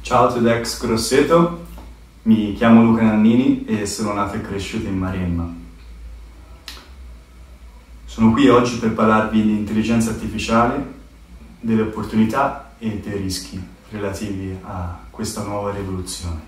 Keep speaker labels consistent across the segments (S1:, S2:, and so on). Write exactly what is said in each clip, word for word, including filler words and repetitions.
S1: Ciao a TEDx Grosseto, mi chiamo Luca Nannini e sono nato e cresciuto in Maremma. Sono qui oggi per parlarvi di intelligenza artificiale, delle opportunità e dei rischi relativi a questa nuova rivoluzione.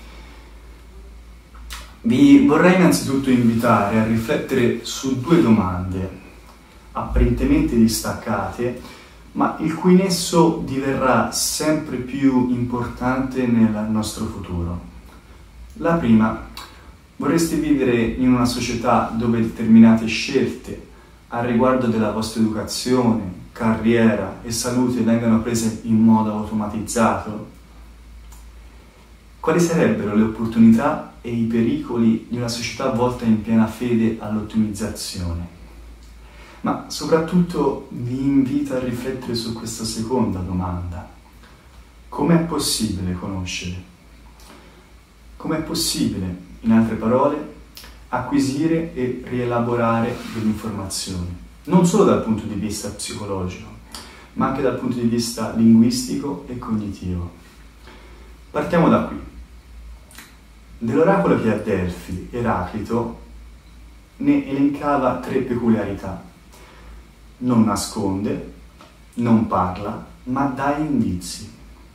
S1: Vi vorrei innanzitutto invitare a riflettere su due domande apparentemente distaccate, ma il cui nesso diverrà sempre più importante nel nostro futuro. La prima: vorreste vivere in una società dove determinate scelte al riguardo della vostra educazione, carriera e salute vengano prese in modo automatizzato? Quali sarebbero le opportunità e i pericoli di una società volta in piena fede all'ottimizzazione? Ma soprattutto vi invito a riflettere su questa seconda domanda. Com'è possibile conoscere? Com'è possibile, in altre parole, acquisire e rielaborare delle informazioni? Non solo dal punto di vista psicologico, ma anche dal punto di vista linguistico e cognitivo. Partiamo da qui. Dell'oracolo che a Delfi, Eraclito ne elencava tre peculiarità. Non nasconde, non parla, ma dà indizi.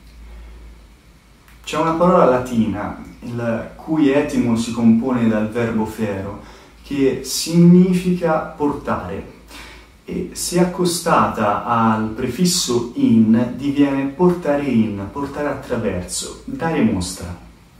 S1: C'è una parola latina, il cui etimo si compone dal verbo fero, che significa portare, e se accostata al prefisso in diviene portare in, portare attraverso, dare mostra.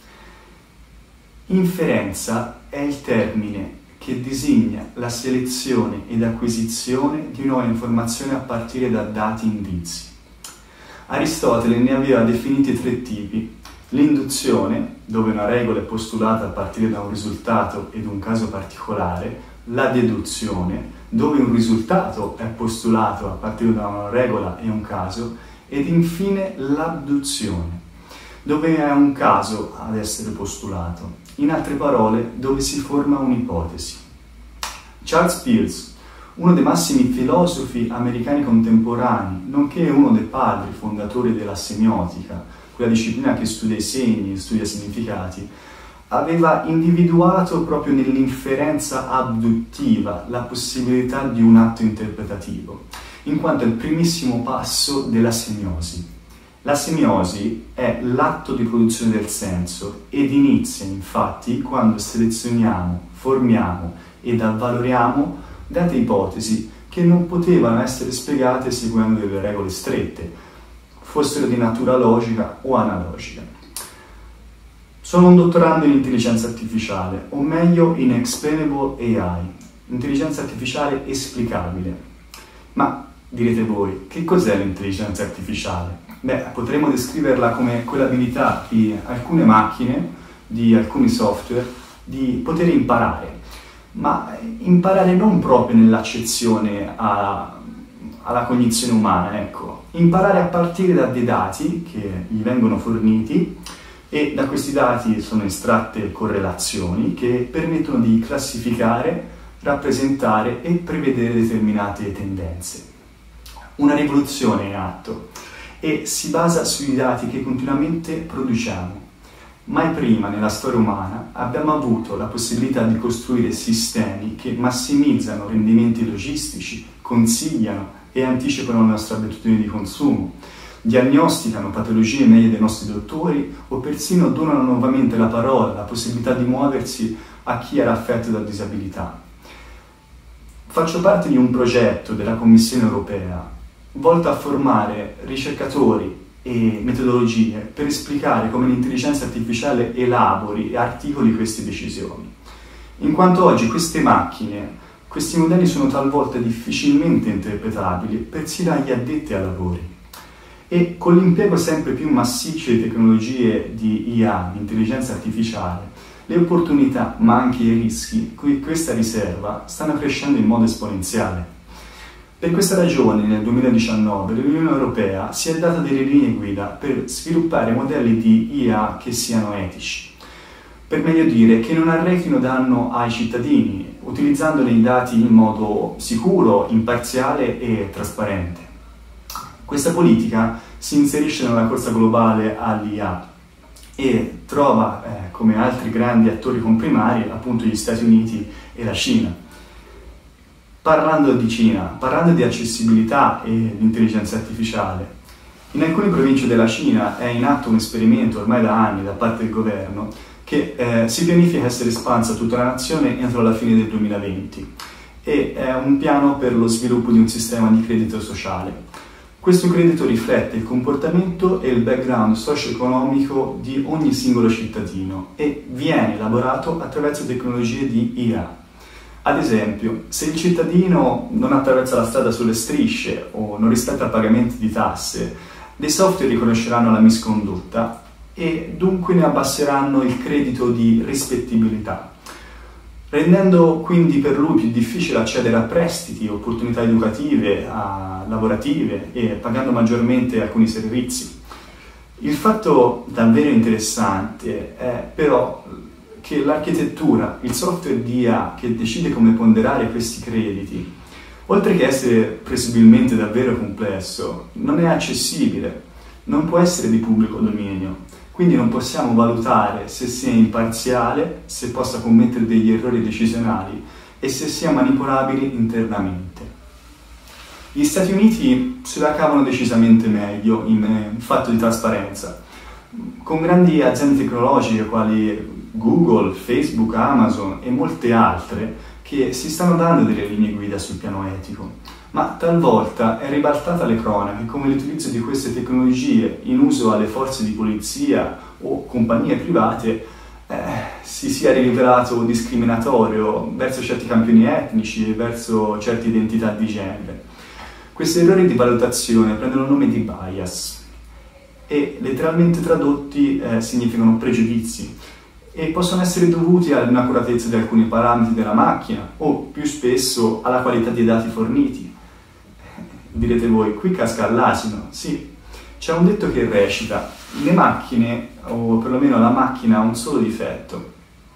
S1: Inferenza è il termine che designa la selezione ed acquisizione di nuove informazioni a partire da dati indizi. Aristotele ne aveva definiti tre tipi: l'induzione, dove una regola è postulata a partire da un risultato ed un caso particolare; la deduzione, dove un risultato è postulato a partire da una regola e un caso; ed infine l'abduzione, dove è un caso ad essere postulato. In altre parole, dove si forma un'ipotesi. Charles Peirce, uno dei massimi filosofi americani contemporanei, nonché uno dei padri fondatori della semiotica, quella disciplina che studia i segni, studia i significati, aveva individuato proprio nell'inferenza abduttiva la possibilità di un atto interpretativo, in quanto è il primissimo passo della semiosi. La semiosi è l'atto di produzione del senso ed inizia infatti quando selezioniamo, formiamo ed avvaloriamo date ipotesi che non potevano essere spiegate seguendo delle regole strette, fossero di natura logica o analogica. Sono un dottorando in intelligenza artificiale, o meglio in Explainable A I, intelligenza artificiale esplicabile. Ma direte voi, che cos'è l'intelligenza artificiale? Beh, potremmo descriverla come quell'abilità di alcune macchine, di alcuni software, di poter imparare, ma imparare non proprio nell'accezione a, alla cognizione umana, ecco. Imparare a partire da dei dati che gli vengono forniti, e da questi dati sono estratte correlazioni che permettono di classificare, rappresentare e prevedere determinate tendenze. Una rivoluzione in atto. E si basa sui dati che continuamente produciamo. Mai prima nella storia umana abbiamo avuto la possibilità di costruire sistemi che massimizzano rendimenti logistici, consigliano e anticipano le nostre abitudini di consumo, diagnosticano patologie meglio dei nostri dottori o persino donano nuovamente la parola, la possibilità di muoversi a chi era affetto da disabilità. Faccio parte di un progetto della Commissione europea volto a formare ricercatori e metodologie per esplicare come l'intelligenza artificiale elabori e articoli queste decisioni. In quanto oggi queste macchine, questi modelli sono talvolta difficilmente interpretabili persino dagli addetti ai lavori. E con l'impiego sempre più massiccio di tecnologie di I A, di intelligenza artificiale, le opportunità ma anche i rischi cui questa riserva stanno crescendo in modo esponenziale. Per questa ragione nel duemiladiciannove l'Unione Europea si è data delle linee guida per sviluppare modelli di I A che siano etici, per meglio dire che non arrechino danno ai cittadini, utilizzando i dati in modo sicuro, imparziale e trasparente. Questa politica si inserisce nella corsa globale all'I A e trova eh, come altri grandi attori comprimari appunto gli Stati Uniti e la Cina. Parlando di Cina, parlando di accessibilità e di intelligenza artificiale, in alcune province della Cina è in atto un esperimento ormai da anni da parte del governo che eh, si pianifica essere espanso a tutta la nazione entro la fine del duemilaventi e è un piano per lo sviluppo di un sistema di credito sociale. Questo credito riflette il comportamento e il background socio-economico di ogni singolo cittadino e viene elaborato attraverso tecnologie di I A. Ad esempio, se il cittadino non attraversa la strada sulle strisce o non rispetta i pagamenti di tasse, dei software riconosceranno la miscondotta e dunque ne abbasseranno il credito di rispettibilità, rendendo quindi per lui più difficile accedere a prestiti, opportunità educative, a lavorative e pagando maggiormente alcuni servizi. Il fatto davvero interessante è però che l'architettura, il software di I A che decide come ponderare questi crediti, oltre che essere presumibilmente davvero complesso, non è accessibile, non può essere di pubblico dominio, quindi non possiamo valutare se sia imparziale, se possa commettere degli errori decisionali e se sia manipolabile internamente. Gli Stati Uniti se la cavano decisamente meglio in fatto di trasparenza, con grandi aziende tecnologiche quali Google, Facebook, Amazon e molte altre che si stanno dando delle linee guida sul piano etico, ma talvolta è ribaltata alle cronache come l'utilizzo di queste tecnologie in uso alle forze di polizia o compagnie private eh, si sia rivelato discriminatorio verso certi campioni etnici e verso certe identità di genere. Questi errori di valutazione prendono il nome di bias e letteralmente tradotti eh, significano pregiudizi e possono essere dovuti all'inaccuratezza di alcuni parametri della macchina o più spesso alla qualità dei dati forniti. Direte voi, qui casca all'asino. Sì, c'è un detto che recita: le macchine, o perlomeno la macchina, ha un solo difetto: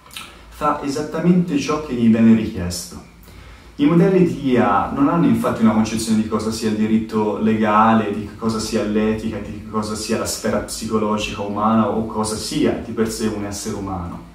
S1: fa esattamente ciò che gli viene richiesto. I modelli di I A non hanno infatti una concezione di cosa sia il diritto legale, di cosa sia l'etica, di cosa sia la sfera psicologica umana o cosa sia di per sé un essere umano.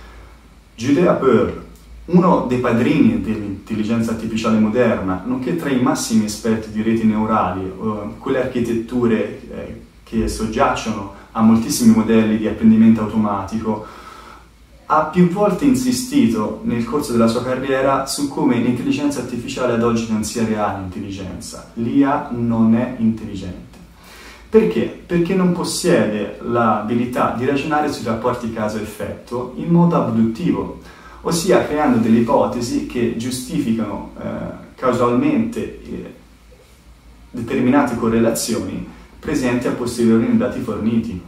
S1: Judea Pearl, uno dei padrini dell'intelligenza artificiale moderna, nonché tra i massimi esperti di reti neurali, eh, quelle architetture eh, che soggiacciono a moltissimi modelli di apprendimento automatico, ha più volte insistito nel corso della sua carriera su come l'intelligenza artificiale ad oggi non sia reale intelligenza. L'I A non è intelligente. Perché? Perché non possiede l'abilità di ragionare sui rapporti causa-effetto in modo abduttivo, ossia creando delle ipotesi che giustificano eh, causalmente eh, determinate correlazioni presenti a posteriori nei dati forniti.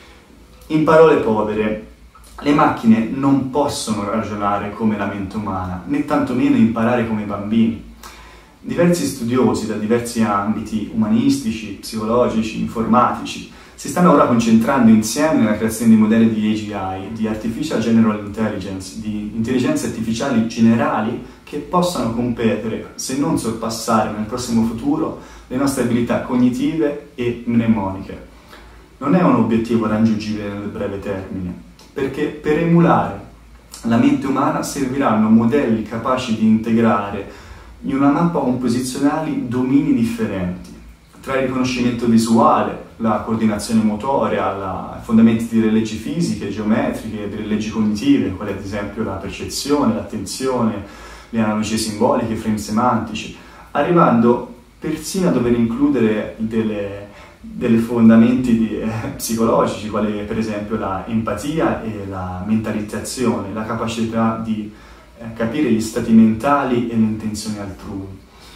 S1: In parole povere, le macchine non possono ragionare come la mente umana, né tantomeno imparare come i bambini. Diversi studiosi da diversi ambiti umanistici, psicologici, informatici si stanno ora concentrando insieme nella creazione di modelli di A G I, di Artificial General Intelligence, di intelligenze artificiali generali che possano competere, se non sorpassare nel prossimo futuro, le nostre abilità cognitive e mnemoniche. Non è un obiettivo raggiungibile nel breve termine, perché per emulare la mente umana serviranno modelli capaci di integrare in una mappa composizionali domini differenti, tra il riconoscimento visuale, la coordinazione motoria, i fondamenti delle leggi fisiche, geometriche, delle leggi cognitive, quali ad esempio la percezione, l'attenzione, le analogie simboliche, i frame semantici, arrivando persino a dover includere delle dei fondamenti di, eh, psicologici, quali per esempio la empatia e la mentalizzazione, la capacità di eh, capire gli stati mentali e le intenzioni altrui.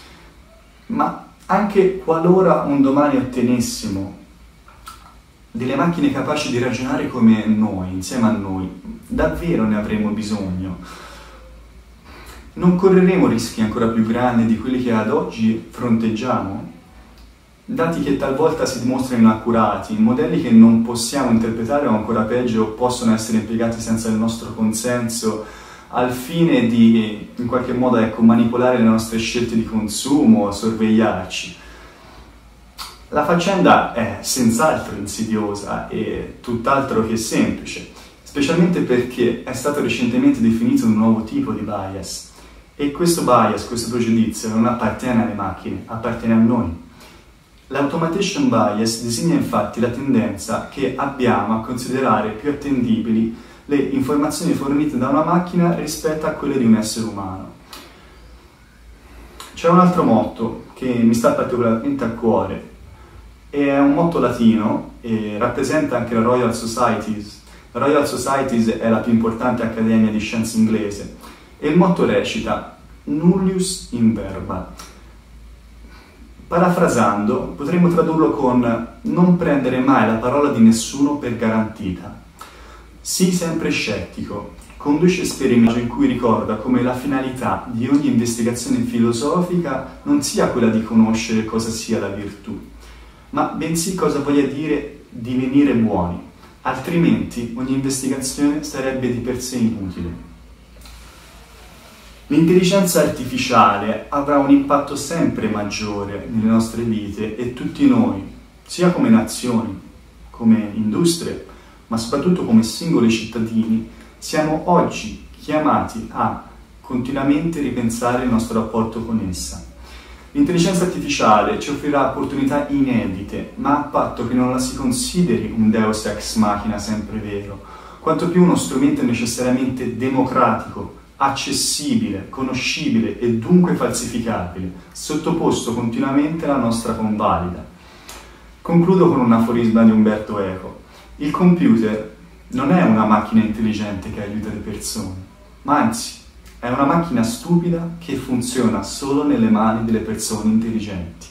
S1: Ma anche qualora un domani ottenessimo delle macchine capaci di ragionare come noi, insieme a noi, davvero ne avremo bisogno? Non correremo rischi ancora più grandi di quelli che ad oggi fronteggiamo? Dati che talvolta si dimostrano inaccurati, modelli che non possiamo interpretare o ancora peggio possono essere impiegati senza il nostro consenso al fine di in qualche modo ecco, manipolare le nostre scelte di consumo, sorvegliarci. La faccenda è senz'altro insidiosa e tutt'altro che semplice, specialmente perché è stato recentemente definito un nuovo tipo di bias. E questo bias, questo pregiudizio, non appartiene alle macchine, appartiene a noi. L'automation bias designa infatti la tendenza che abbiamo a considerare più attendibili le informazioni fornite da una macchina rispetto a quelle di un essere umano. C'è un altro motto che mi sta particolarmente a cuore, e è un motto latino e rappresenta anche la Royal Societies. La Royal Societies è la più importante accademia di scienze inglese e il motto recita Nullius in verba. Parafrasando, potremmo tradurlo con non prendere mai la parola di nessuno per garantita. Sii sempre scettico, conduce esperimenti in cui ricorda come la finalità di ogni investigazione filosofica non sia quella di conoscere cosa sia la virtù, ma bensì cosa voglia dire divenire buoni, altrimenti ogni investigazione sarebbe di per sé inutile. L'intelligenza artificiale avrà un impatto sempre maggiore nelle nostre vite e tutti noi, sia come nazioni, come industrie, ma soprattutto come singoli cittadini, siamo oggi chiamati a continuamente ripensare il nostro rapporto con essa. L'intelligenza artificiale ci offrirà opportunità inedite, ma a patto che non la si consideri un deus ex machina sempre vero, quanto più uno strumento necessariamente democratico, accessibile, conoscibile e dunque falsificabile, sottoposto continuamente alla nostra convalida. Concludo con un aforisma di Umberto Eco. Il computer non è una macchina intelligente che aiuta le persone, ma anzi è una macchina stupida che funziona solo nelle mani delle persone intelligenti.